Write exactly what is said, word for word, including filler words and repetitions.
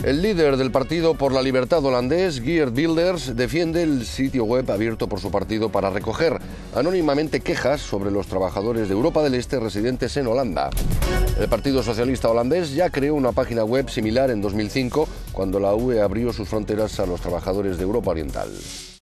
El líder del Partido por la Libertad holandés, Geert Wilders, defiende el sitio web abierto por su partido para recoger anónimamente quejas sobre los trabajadores de Europa del Este residentes en Holanda. El Partido Socialista holandés ya creó una página web similar en dos mil cinco, cuando la U E abrió sus fronteras a los trabajadores de Europa Oriental.